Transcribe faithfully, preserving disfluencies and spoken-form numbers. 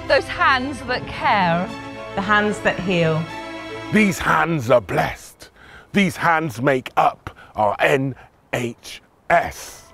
Those hands that care. The hands that heal. These hands are blessed. These hands make up our N H S.